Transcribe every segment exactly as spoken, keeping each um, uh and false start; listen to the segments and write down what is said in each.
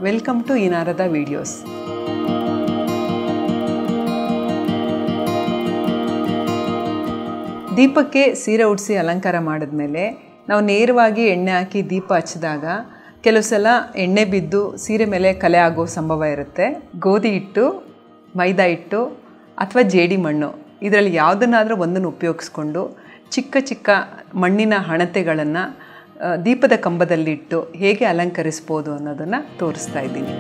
Welcome to eNarada videos. ದೀಪಕ್ಕೆ ಸೀರೆ ಉಡಿಸಿ ಅಲಂಕಾರ ಮಾಡಿದ್ಮೇಲೆ ನಾವು ನೇರವಾಗಿ ಎಣ್ಣೆ ಹಾಕಿ ದೀಪ ಹಚ್ಚಿದಾಗ ಕೆಲವು ಸಲ ಎಣ್ಣೆ ಬಿದ್ದು ಸೀರೆ ಮೇಲೆ ಕಲೆ ಆಗೋ ಸಂಭವ ಇರುತ್ತೆ. ಗೋಧಿ ಹಿಟ್ಟು, ಮೈದಾ ಹಿಟ್ಟು ಅಥವಾ ಜೇಡಿ ಮಣ್ಣು ಇದರಲ್ಲಿ ಯಾವುದನ್ನಾದರೂ ಒಂದನ್ನು ಉಪಯೋಗಿಸ್ಕೊಂಡು ಚಿಕ್ಕ ಚಿಕ್ಕ ಮಣ್ಣಿನ ಹಣತೆಗಳನ್ನು ದೀಪದ ಕಂಬದಲ್ಲಿಟ್ಟು ಹೇಗೆ ಅಲಂಕರಿಸ್ಬೋದು ಅನ್ನೋದನ್ನು ತೋರಿಸ್ತಾ ಇದ್ದೀನಿ.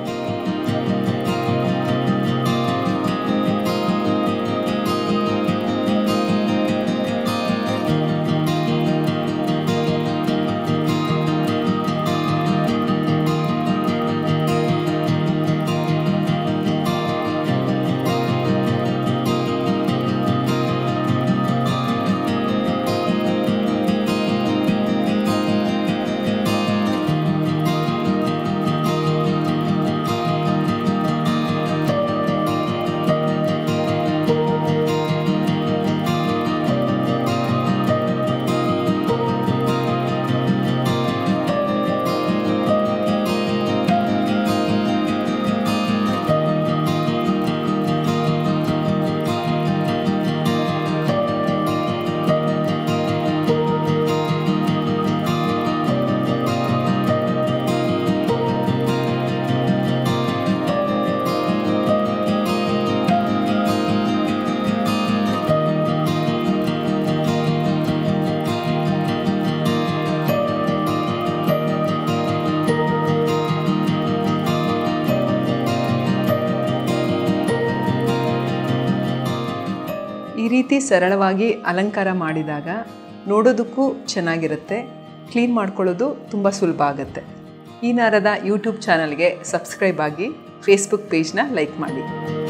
ಈ ರೀತಿ ಸರಳವಾಗಿ ಅಲಂಕಾರ ಮಾಡಿದಾಗ ನೋಡೋದಕ್ಕೂ ಚೆನ್ನಾಗಿರುತ್ತೆ, ಕ್ಲೀನ್ ಮಾಡ್ಕೊಳ್ಳೋದು ತುಂಬ ಸುಲಭ ಆಗುತ್ತೆ. eNarada ಯೂಟ್ಯೂಬ್ ಚಾನಲ್ಗೆ ಸಬ್ಸ್ಕ್ರೈಬ್ ಆಗಿ, ಫೇಸ್ಬುಕ್ ಪೇಜ್ನ ಲೈಕ್ ಮಾಡಿ.